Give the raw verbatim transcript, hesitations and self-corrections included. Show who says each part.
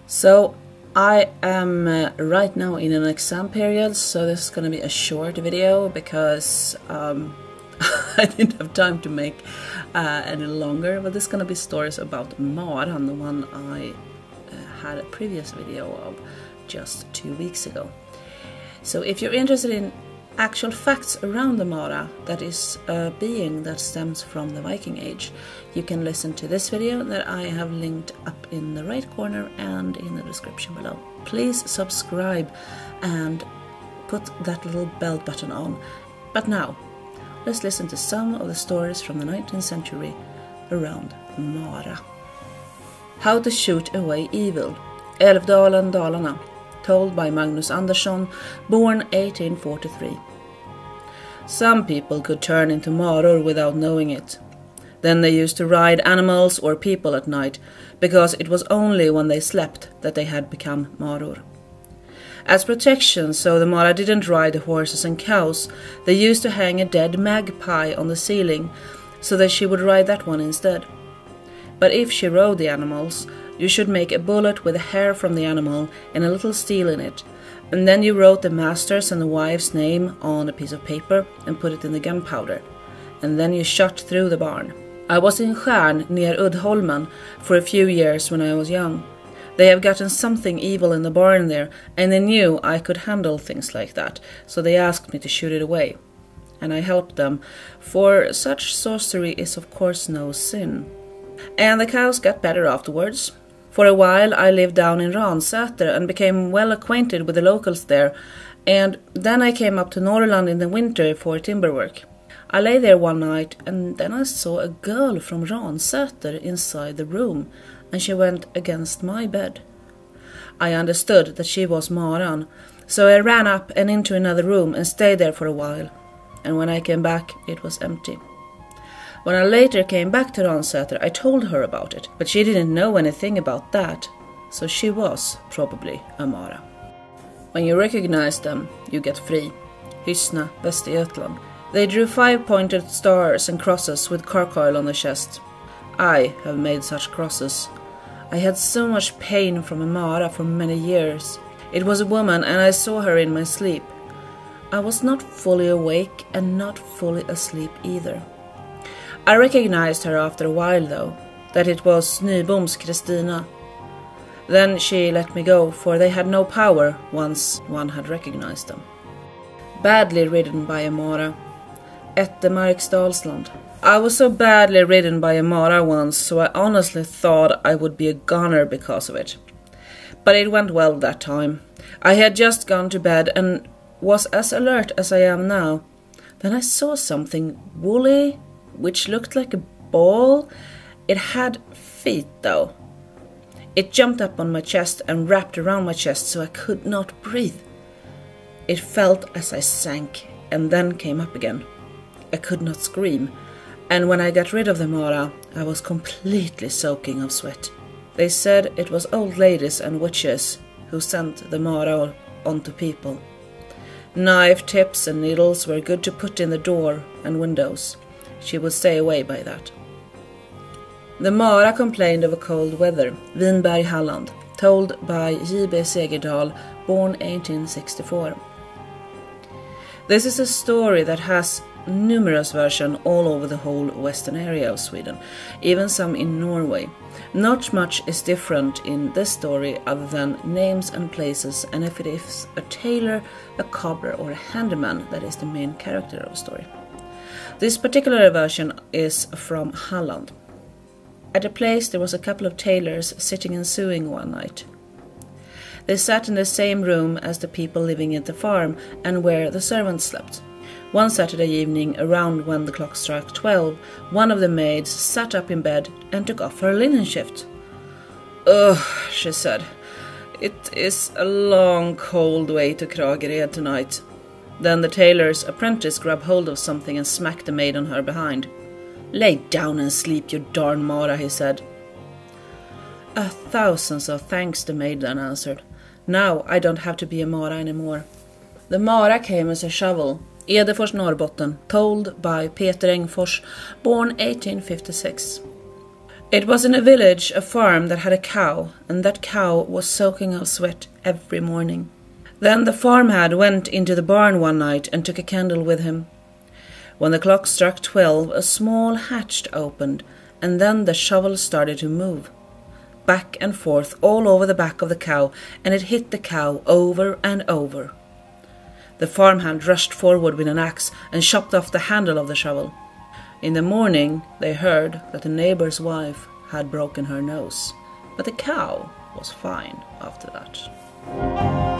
Speaker 1: So I am uh, right now in an exam period, so this is going to be a short video because um, I didn't have time to make uh, any longer, but this is going to be stories about Maran, the one I uh, had a previous video of just two weeks ago. So if you're interested in actual facts around the Mara, that is a being that stems from the Viking Age, you can listen to this video that I have linked up in the right corner and in the description below. Please subscribe and put that little bell button on. But now, let's listen to some of the stories from the nineteenth century around Mara. How to shoot away evil. Älvdalen, Dalarna. Told by Magnus Andersson, born eighteen forty-three. Some people could turn into maror without knowing it. Then they used to ride animals or people at night, because it was only when they slept that they had become maror. As protection, so the Mara didn't ride the horses and cows, they used to hang a dead magpie on the ceiling, so that she would ride that one instead. But if she rode the animals, you should make a bullet with a hair from the animal and a little steel in it, and then you wrote the master's and the wife's name on a piece of paper and put it in the gunpowder, and then you shot through the barn. I was in Skärn near Uddholmen for a few years when I was young. They have gotten something evil in the barn there, and they knew I could handle things like that, so they asked me to shoot it away. And I helped them, for such sorcery is of course no sin. And the cows got better afterwards. For a while I lived down in Ransäter and became well acquainted with the locals there, and then I came up to Norrland in the winter for timber work. I lay there one night, and then I saw a girl from Ransäter inside the room, and she went against my bed. I understood that she was Maran, so I ran up and into another room and stayed there for a while, and when I came back it was empty. When I later came back to Ransäter, I told her about it, but she didn't know anything about that, so she was probably a Mara. When you recognize them, you get free. Hyssna, Västergötland. They drew five-pointed stars and crosses with carcoil on the chest. I have made such crosses. I had so much pain from a Mara for many years. It was a woman, and I saw her in my sleep. I was not fully awake and not fully asleep either. I recognized her after a while, though, that it was Nyboms Kristina. Then she let me go, for they had no power once one had recognized them. Badly ridden by a Mara. Ettemarksdalsland. I was so badly ridden by a Mara once, so I honestly thought I would be a goner because of it. But it went well that time. I had just gone to bed and was as alert as I am now. Then I saw something woolly, which looked like a ball. It had feet, though. It jumped up on my chest and wrapped around my chest so I could not breathe. It felt as I sank and then came up again. I could not scream, and when I got rid of the Mara, I was completely soaking of sweat. They said it was old ladies and witches who sent the Mara onto people. Knife tips and needles were good to put in the door and windows. She would stay away by that. The Mara complained of a cold weather, Vinberg, Halland, told by J B Segerdahl, born eighteen sixty-four. This is a story that has numerous versions all over the whole western area of Sweden, even some in Norway. Not much is different in this story other than names and places, and if it is a tailor, a cobbler or a handyman that is the main character of the story. This particular version is from Halland. At a place there was a couple of tailors sitting and sewing one night. They sat in the same room as the people living at the farm and where the servants slept. One Saturday evening, around when the clock struck twelve, one of the maids sat up in bed and took off her linen shift. "Ugh," she said, "it is a long cold way to Kragered tonight." Then the tailor's apprentice grabbed hold of something and smacked the maid on her behind. "Lay down and sleep, you darn Mara," he said. "A thousand of thanks," the maid then answered. "Now I don't have to be a Mara anymore." The Mara came as a shovel. Edefors, Norrbotten, told by Peter Engfors, born eighteen fifty-six. It was in a village, a farm that had a cow, and that cow was soaking of sweat every morning. Then the farmhand went into the barn one night and took a candle with him. When the clock struck twelve, a small hatch opened, and then the shovel started to move, back and forth all over the back of the cow, and it hit the cow over and over. The farmhand rushed forward with an axe and chopped off the handle of the shovel. In the morning they heard that the neighbor's wife had broken her nose, but the cow was fine after that.